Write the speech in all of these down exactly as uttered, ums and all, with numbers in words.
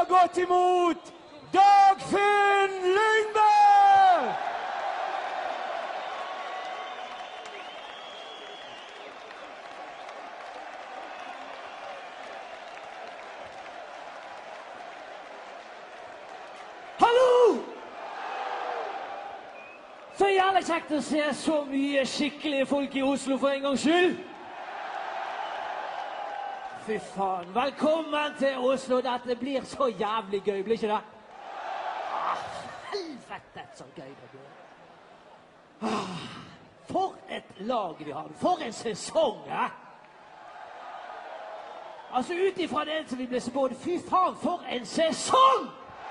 ta godt imot Dagfinn Lyngberg! Hallo! Så jævlig kjekt å se så mye skikkelige folk i Oslo for en gangs skyld. Fy faen, velkommen til Oslo. Dette blir så jævlig gøy, blir ikke det? Ah, helvete, så gøy det blir. Ah, for et lag vi har. For en sesong, hæ? Altså, utifra det som vi ble spådd, fy faen, for en sesong!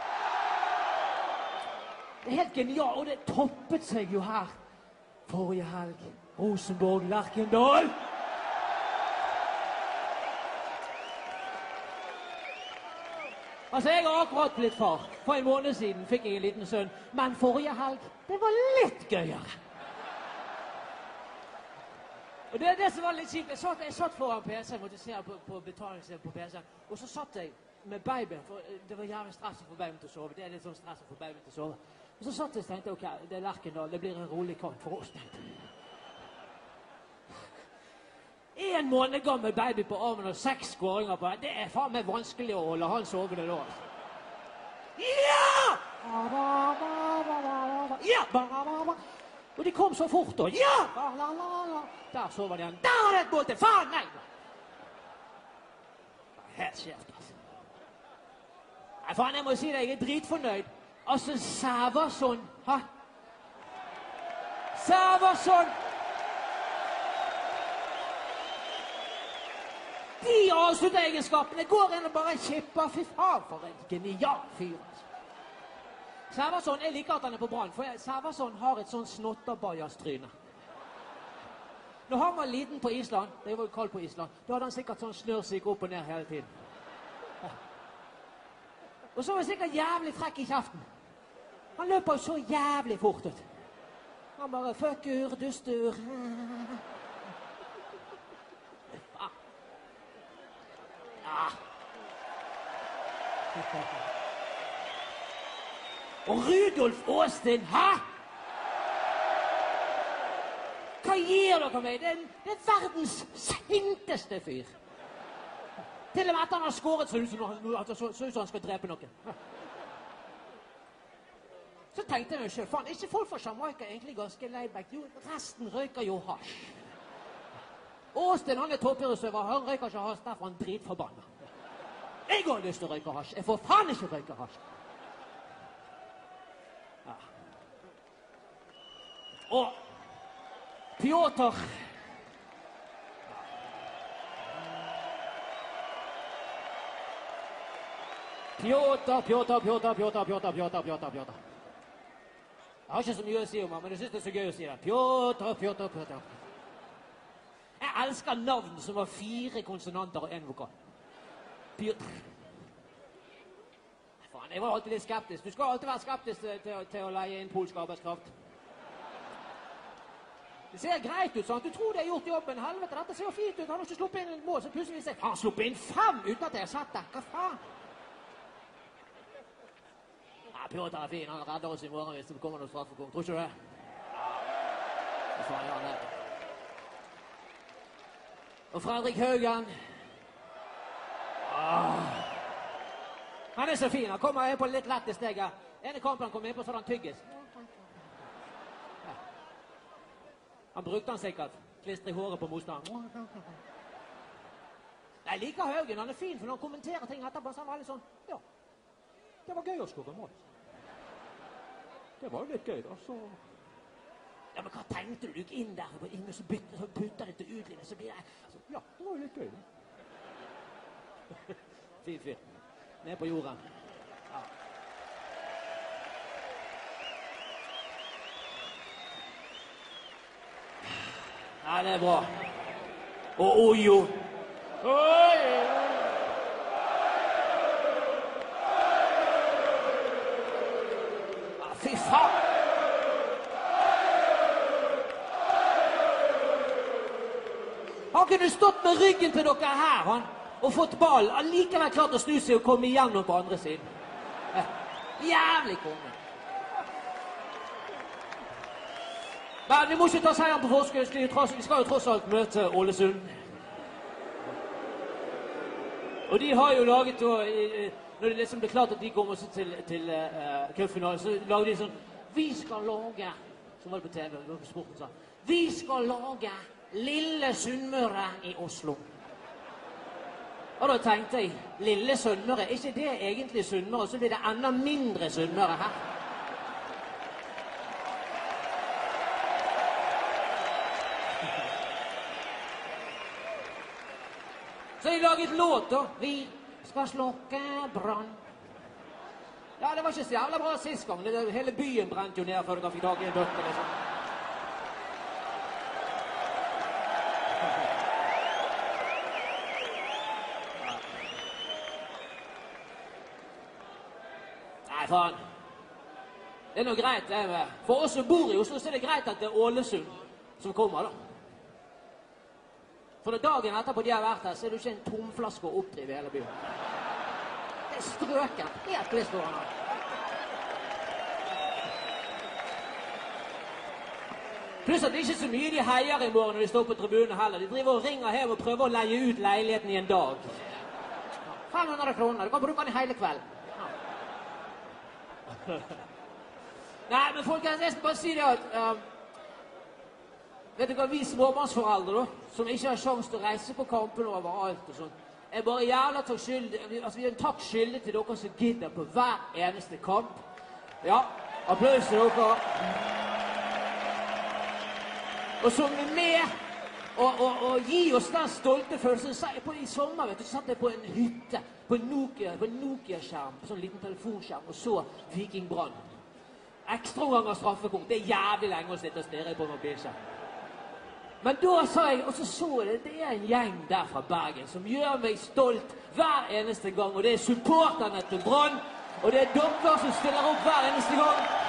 Det er helt genialt, og det toppet seg jo her. Forrige helg, Rosenborg, Lerkendal. Altså, jeg har akkurat blitt far. For en måned siden fikk jeg en liten sønn. Men forrige helg, det var litt gøyere. Og det er det som var litt kjipt. Jeg satt, jeg satt foran P C, måtte se på, på betalingssiden på P C. Og så satt jeg med babyen, for det var jævlig stress å få babyen til å sove. Det er litt sånn stress å få babyen til å sove. Og så satt jeg og tenkte, ok, det er Lerkendal, det blir en rolig kamp for oss. En måned gammel baby på armen og seks skåringer på, det er faen meg vanskelig å holde han sovende da. Ja! Ja! Og de kom så fort da. Ja! Der sover de igjen. Der er det et mål til, faen, nei! Helt skjert, altså. Nei, faen, jeg må si det, jeg er dritfornøyd. Altså, Sævarsson, hæ? Sævarsson! De avslutteegenskapene går inn og bare kipper. Fy faen, for en genial fyr. Sævarsson, jeg liker at han er på Brann, for Sævarsson har et sånn snotterbajas-tryne. Når han var liten på Island, det var jo kaldt på Island, da hadde han sikkert sånn snør som gikk opp og ned hele tiden. Og så var han sikkert jævlig frekk i kjeften. Han løper jo så jævlig fort ut. Han bare, fucker, dustur. Ja. Og Rudolf Aastin, hæ? Hva gir dere meg? Det er, det er verdens sinteste fyr. Til og med at han har skåret så ut som han skal drepe noen. Så tenkte jeg meg selv, faen, ikke folk fra Jamaica egentlig ganske laidback. Jo, resten røyker jo hasj. Aastin, han er toppidrettsutøver, han røyker ikke hasj, derfor han dritforbannet. Jeg har lyst til å røyke hasj, jeg får faen ikke røyke hasj. Ja. Og Pjotr. Pjotr, Pjotr, Pjotr, Pjotr, Pjotr, Pjotr, Pjotr, Pjotr. Jeg har ikke så mye å si om ham, men jeg synes det er så gøy å si det. Pjotr, Pjotr, Pjotr. Jeg elsker navn som har fire konsonanter og en vokal. Pjotr. Faen, jeg var alltid litt skeptisk. Du skal alltid være skeptisk til, til, til å leie inn polsk arbeidskraft. Det ser greit ut, sant? Du tror de har gjort jobben. Helvete, dette ser jo fint ut. Han har ikke sluppet inn en mål, så plutselig sier han sluppet inn fem uten at jeg har sett det. Hva faen? Ja, Pjotr er fin. Han redder oss i morgen hvis det kommer noe straffekonk. Tror ikke du det? Hva faen gjør han det? Og Fredrik Haugen. Ah. Han er så fin. Han kommer inn på litt lette steget. En kamp han kom inn på, så han tyggis. Han brukte han sikkert. Klistre i håret på motstanden. Jeg liker Haugen. Han er fin, for når han kommenterer ting etterpå, så er han veldig sånn, ja, det var gøy å skåre mål. Det var jo litt gøy, da, så... Ja, men hva tenkte du? Du gikk inn der, og ingen som bytter, så putter det til utlignet, så blir det... Så, ja, det var jo litt gøy, da. Fint, fint. Ned på jorden. Ja. Ja, det er bra. Og Ojo. Oi! Ja, fy faen! Han kunne stått med ryggen til dere her, han. og fått ball, allikevel klart å snu seg og komme igjennom på andre siden. Ja. Jævlig konge. Men vi må ikke ta seieren på forskudd, vi skal jo tross alt møte Ålesund. Og de har jo laget, når det liksom ble klart at de kommer til, til uh, cupfinalen, så lager de sånn, vi skal lage, som var det på T V, det var på sporten sa, vi skal lage Lille Sunnmøre i Oslo. Og da tenkte jeg, Lille Sunnmøre, er ikke det egentlig Sunnmøre, så blir det enda mindre Sunnmøre her. Så jeg laget låt da, vi skal slokke brann. Ja, det var ikke så jævla bra sist gang, det, hele byen brent jo ned før du fikk tak i en bøtte, liksom. Nei, faen. Det er noe greit, det med. For oss som bor i Oslo, så er det greit at det er Ålesund som kommer, da. For når dagen etterpå de har vært her, så er det ikke en tomflaske å oppdrive i hele byen. Det er strøken, helt blistående. Pluss at det er ikke så mye de heier i morgen når de står på tribunen heller. De driver og ringer hjem og prøver å leie ut leiligheten i en dag. fem hundre kroner, du kan bruke den i hele kveld. Nei, men folkens, jeg skal bare si det at... Um, vet du hva, vi småbarnsforeldre da, som ikke har sjans til å reise på kampen overalt og sånn, er bare jævla takk skyldig, altså vi er en takk skyldig til dere som gidder på hver eneste kamp. Ja, applaus til dere. Og som er med og, og, og gi oss den stolte følelsen. På, I sommer, vet du, så satt jeg på en hytte, på en Nokia, på en Nokia-skjerm, på sånn liten telefonskjerm, og så Viking Brann. Ekstra ganger straffekonk, det er jævlig lenge å sitte og stirre på mobilskjerm. Men da sa jeg, og så så jeg, det er en gjeng der fra Bergen som gjør meg stolt hver eneste gang, og det er supporterne til Brann, og det er dere som stiller opp hver eneste gang.